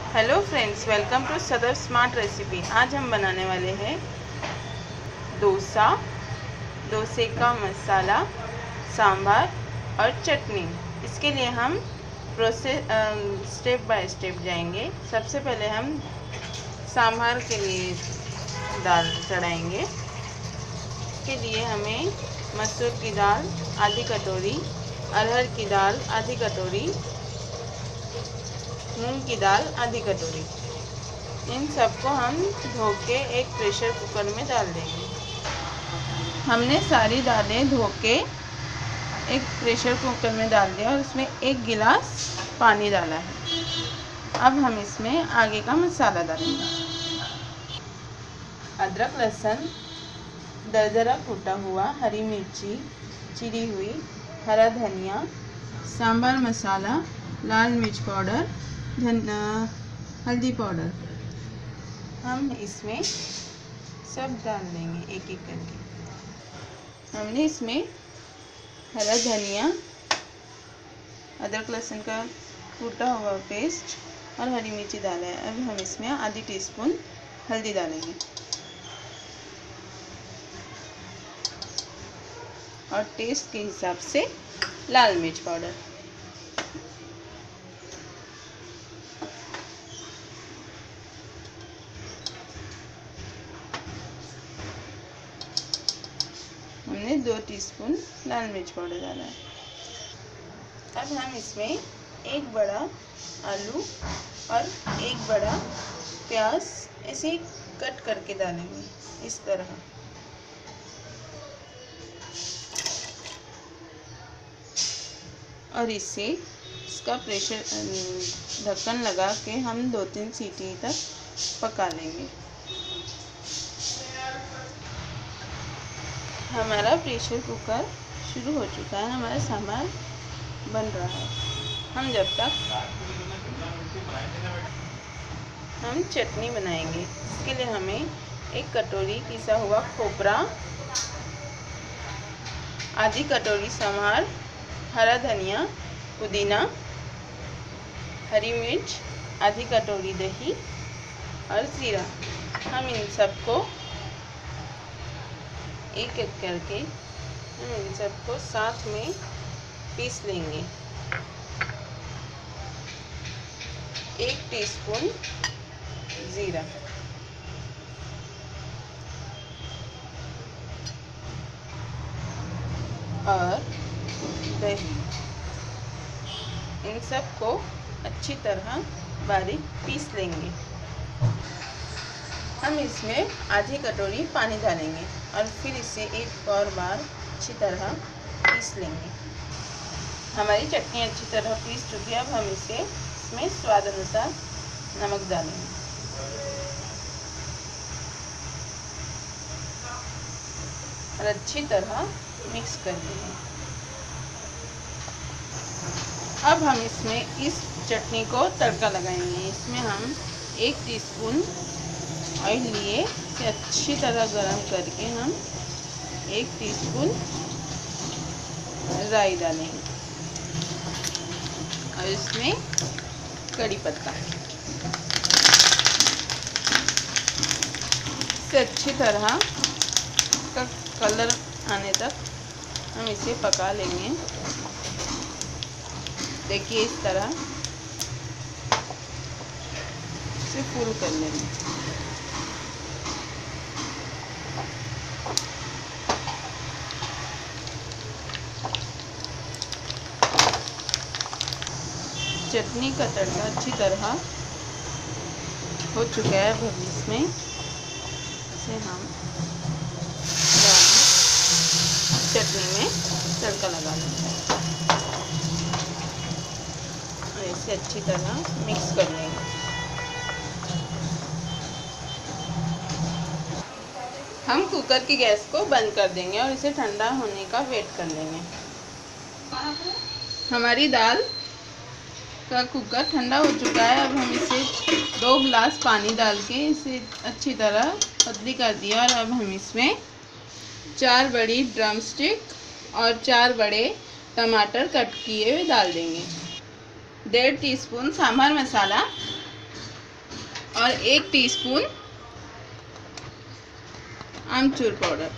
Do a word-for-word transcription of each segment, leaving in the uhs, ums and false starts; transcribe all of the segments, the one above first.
Hello friends, welcome to Sadar smart recipe. आज हम बनाने वाले हैं डोसा, डोसे का मसाला, सांभर और चटनी। इसके लिए हम प्रोसेस स्टेप बाय स्टेप जाएंगे। सबसे पहले हम सांभर के लिए दाल चढ़ाएंगे। इसके लिए हमें मसूर की दाल आधी कटोरी, अरहर की दाल आधी कटोरी, मूंग की दाल आधी कटोरी, इन सबको हम धो के एक प्रेशर कुकर में डाल देंगे। हमने सारी दालें धो के एक प्रेशर कुकर में डाल दिया और उसमें एक गिलास पानी डाला है। अब हम इसमें आगे का मसाला डालेंगे। अदरक, लहसुन, दरदरा कूटा हुआ, हरी मिर्ची चिरी हुई, हरा धनिया, सांभर मसाला, लाल मिर्च पाउडर, धन हल्दी पाउडर, हम इसमें सब डाल देंगे एक एक करके। हमने इसमें हरा धनिया, अदरक लहसुन का कूटा हुआ पेस्ट और हरी मिर्ची डाला है। अब हम इसमें आधी टीस्पून हल्दी डालेंगे और टेस्ट के हिसाब से लाल मिर्च पाउडर। हमने दो टीस्पून लाल मिर्च पाउडर डाला है। अब हम इसमें एक बड़ा आलू और एक बड़ा प्याज ऐसे कट करके डालेंगे, इस तरह। और इसे इसका प्रेशर ढक्कन लगा के हम दो तीन सीटी तक पका लेंगे। हमारा प्रेशर कुकर शुरू हो चुका है, हमारा सांभर बन रहा है। हम जब तक हम चटनी बनाएंगे। इसके लिए हमें एक कटोरी पिसा हुआ खोपरा, आधी कटोरी सांभर, हरा धनिया, पुदीना, हरी मिर्च, आधी कटोरी दही और जीरा, हम इन सबको एक एक करके हम इन सबको साथ में पीस लेंगे। एक टीस्पून जीरा, और दही, इन सबको अच्छी तरह बारीक पीस लेंगे। हम इसमें आधी कटोरी पानी डालेंगे और फिर इसे एक और बार अच्छी तरह पीस लेंगे। हमारी चटनी अच्छी तरह पीस चुकी है। अब हम इसे इसमें स्वाद अनुसार नमक डालेंगे और अच्छी तरह मिक्स कर देंगे। अब हम इसमें इस चटनी को तड़का लगाएंगे। इसमें हम एक टीस्पून ऑयल लिए, इसे अच्छी तरह गरम करके हम एक टीस्पून राई डालेंगे और इसमें कड़ी पत्ता, इसे अच्छी तरह का कलर आने तक हम इसे पका लेंगे। देखिए, इस तरह इसे फुल कर लेंगे। चटनी का तड़का अच्छी तरह हो चुका है। अब इसमें इसे हम चटनी में तड़का लगा लेंगे और इसे अच्छी तरह मिक्स कर लेंगे। हम कुकर की गैस को बंद कर देंगे और इसे ठंडा होने का वेट कर लेंगे। हमारी दाल का कुकर ठंडा हो चुका है। अब हम इसे दो गिलास पानी डाल के इसे अच्छी तरह पतली कर दिया और अब हम इसमें चार बड़ी ड्रम स्टिक और चार बड़े टमाटर कट किए हुए डाल देंगे। डेढ़ टीस्पून सांभर मसाला, और एक टीस्पून आमचूर पाउडर।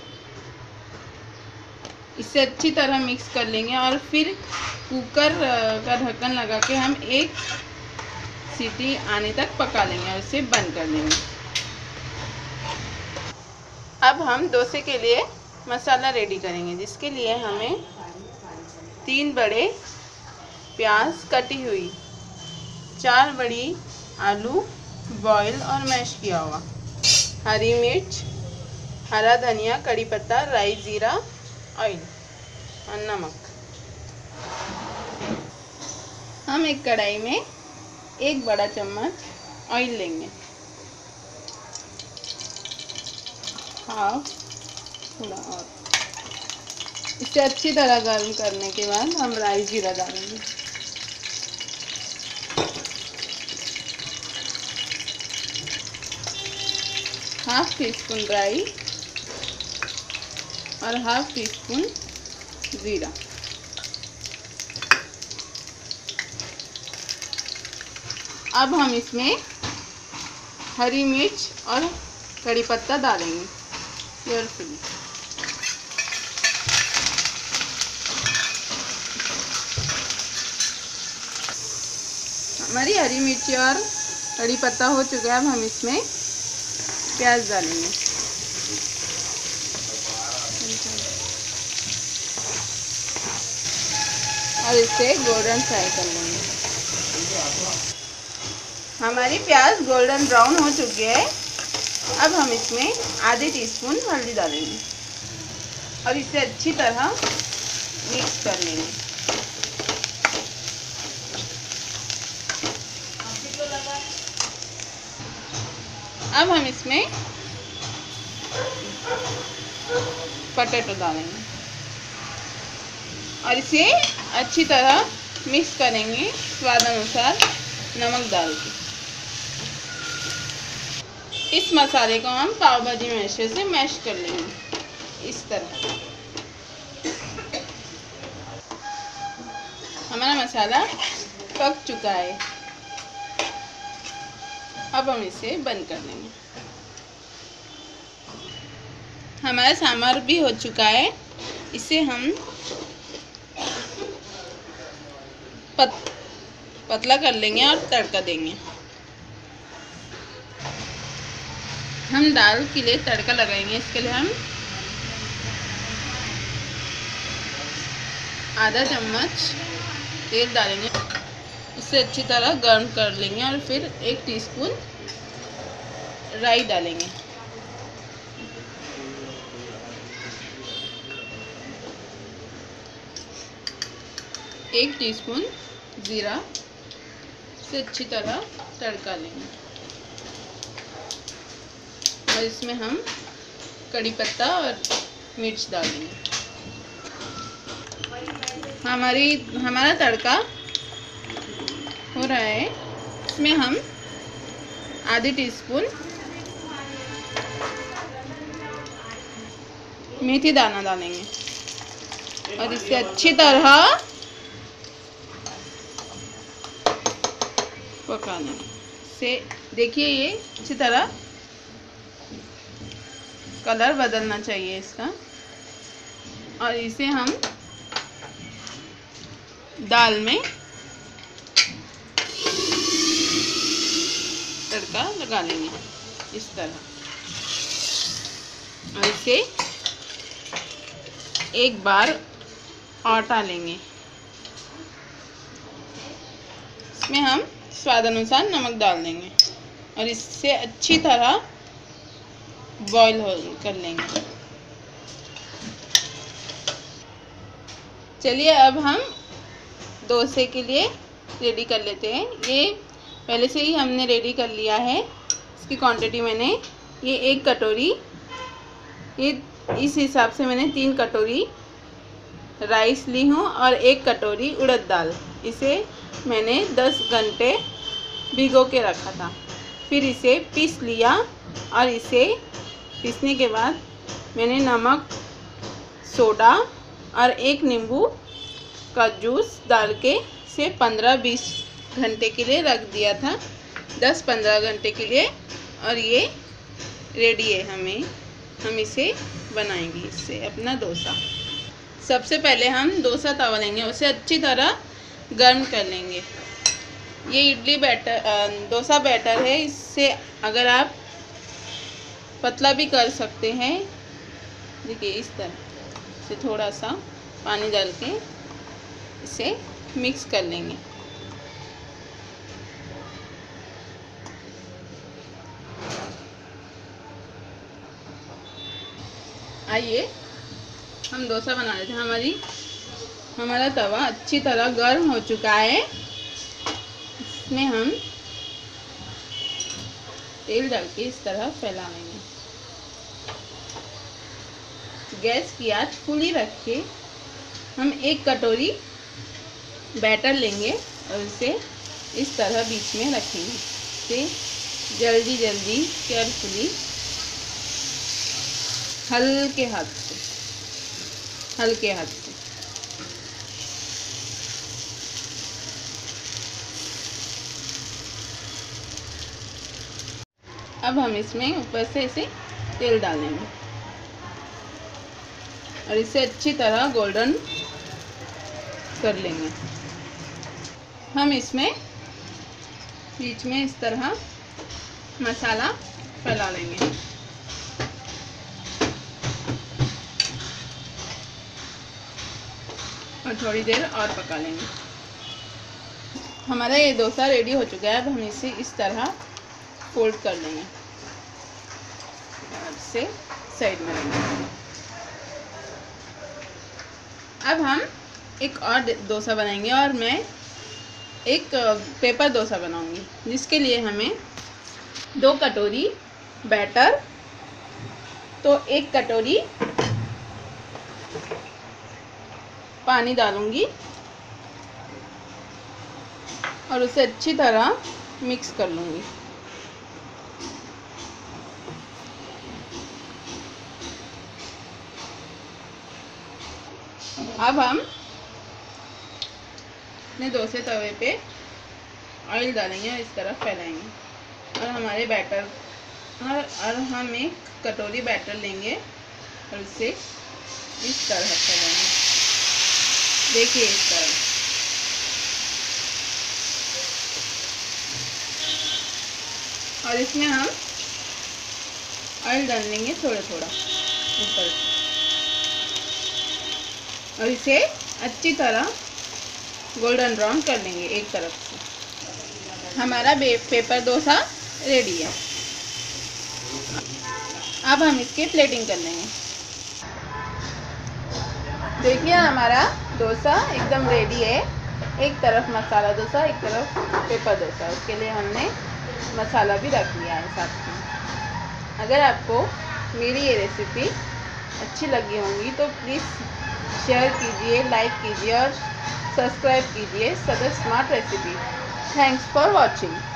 इसे अच्छी तरह मिक्स कर लेंगे और फिर कुकर का ढक्कन लगा के हम एक सीटी आने तक पका लेंगे और इसे बंद कर देंगे। अब हम डोसे के लिए मसाला रेडी करेंगे, जिसके लिए हमें तीन बड़े प्याज कटी हुई, चार बड़ी आलू बॉयल और मैश किया हुआ, हरी मिर्च, हरा धनिया, कड़ी पत्ता, राई, जीरा, ऑयल और नमक। हम एक कढ़ाई में एक बड़ा चम्मच ऑयल लेंगे, हाफ थोड़ा और। इसे अच्छी तरह गर्म करने के बाद हम राई जीरा डालेंगे। हाफ टी स्पून राई और हाफ टी स्पून जीरा। अब हम इसमें हरी मिर्च और कड़ी पत्ता डालेंगे केयरफुली। हमारी हरी मिर्ची और कड़ी पत्ता हो चुका है। अब हम इसमें प्याज डालेंगे और इसे गोल्डन फ्राई कर लेंगे। हमारी प्याज गोल्डन ब्राउन हो चुकी है। अब हम इसमें आधी टीस्पून हल्दी डालेंगे और इसे अच्छी तरह मिक्स कर लेंगे। अब हम इसमें पोटैटो डालेंगे और इसे अच्छी तरह मिक्स करेंगे, स्वाद अनुसार नमक डाल के। इस मसाले को हम पाव भाजी मैशर से मैश कर लेंगे इस तरह। हमारा मसाला पक चुका है। अब हम इसे बंद कर देंगे। हमारा सांभर भी हो चुका है। इसे हम पत, पतला कर लेंगे और तड़का देंगे। हम दाल के लिए तड़का लगाएंगे। इसके लिए हम आधा चम्मच तेल डालेंगे, इसे अच्छी तरह गर्म कर लेंगे और फिर एक टीस्पून राई डालेंगे। एक टीस्पून जीरा, से अच्छी तरह तड़का लेंगे और इसमें हम कड़ी पत्ता और मिर्च डालेंगे। हमारी हमारा तड़का हो रहा है। इसमें हम आधी टीस्पून मेथी दाना डालेंगे और इसे अच्छी तरह पका लेंगे। से देखिए ये अच्छी तरह कलर बदलना चाहिए इसका, और इसे हम दाल में तड़का लगा लेंगे इस तरह और इसे एक बार आटा लेंगे। इसमें हम स्वाद अनुसार नमक डाल देंगे और इससे अच्छी तरह बॉईल हो कर लेंगे। चलिए अब हम डोसे के लिए रेडी कर लेते हैं। ये पहले से ही हमने रेडी कर लिया है। इसकी क्वांटिटी मैंने ये एक कटोरी, ये इस हिसाब से मैंने तीन कटोरी राइस ली हूँ और एक कटोरी उड़द दाल। इसे मैंने दस घंटे भिगो के रखा था। फिर इसे पीस लिया और इसे पीसने के बाद मैंने नमक, सोडा और एक नींबू का जूस डाल के इसे पंद्रह बीस घंटे के लिए रख दिया था दस पंद्रह घंटे के लिए और ये रेडी है। हमें हम इसे बनाएंगे इससे अपना डोसा। सबसे पहले हम डोसा तवा लेंगे, उसे अच्छी तरह गर्म कर लेंगे। ये इडली बैटर डोसा बैटर है, इससे अगर आप पतला भी कर सकते हैं। देखिए इस तरह से थोड़ा सा पानी डाल के इसे मिक्स कर लेंगे। आइए हम डोसा बना लेते हैं। हमारी हमारा तवा अच्छी तरह गर्म हो चुका है। इसमें हम तेल डाल के इस तरह फैला लेंगे। गैस की आंच फुली रख के हम एक कटोरी बैटर लेंगे और उसे इस तरह बीच में रखेंगे। इसे जल्दी जल्दी केयरफुली हल्के हाथ से हल्के हाथ से अब हम इसमें ऊपर से इसे तेल डालेंगे और इसे अच्छी तरह गोल्डन कर लेंगे। हम इसमें बीच में इस तरह मसाला फैला लेंगे। और थोड़ी देर और पका लेंगे। हमारा ये डोसा रेडी हो चुका है। अब हम इसे इस तरह फोल्ड कर लेंगे और इसे साइड में रखेंगे। अब हम एक और डोसा बनाएंगे और मैं एक पेपर डोसा बनाऊंगी, जिसके लिए हमें दो कटोरी बैटर, तो एक कटोरी पानी डालूंगी और उसे अच्छी तरह मिक्स कर लूँगी। अब हम अपने डोसे तवे पे ऑयल डालेंगे और इस तरह फैलाएंगे और हमारे बैटर और, और हम एक कटोरी बैटर लेंगे और इसे इस तरह फैलाएंगे। देखिए इस तरह। और इसमें हम ऑयल डाल लेंगे थोड़ा थोड़ा ऊपर से और इसे अच्छी तरह गोल्डन ब्राउन कर लेंगे एक तरफ से। हमारा पेपर डोसा रेडी है। अब हम इसकी प्लेटिंग कर लेंगे। देखिए हमारा डोसा एकदम रेडी है। एक तरफ मसाला डोसा, एक तरफ पेपर डोसा। उसके लिए हमने मसाला भी रख लिया है साथ में। अगर आपको मेरी ये रेसिपी अच्छी लगी होंगी तो प्लीज़ शेयर कीजिए, लाइक कीजिए और सब्सक्राइब कीजिए Sadar smart recipe. Thanks for watching.